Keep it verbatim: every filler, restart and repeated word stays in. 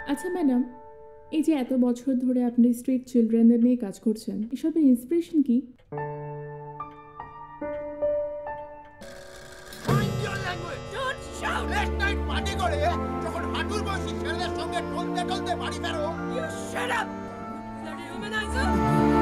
আচ্ছা ম্যাডাম, এই যে এত বছর ধরে আপনি স্ট্রিট চিলড্রেনদের নিয়ে কাজ করছেন, এসবের ইন্সপিরেশন কি? যখন হাঁটুর বয়সী ছেলেদের সঙ্গে টলতে টলতে বাড়ি ফেরো। You shut up! Bloody womanizer!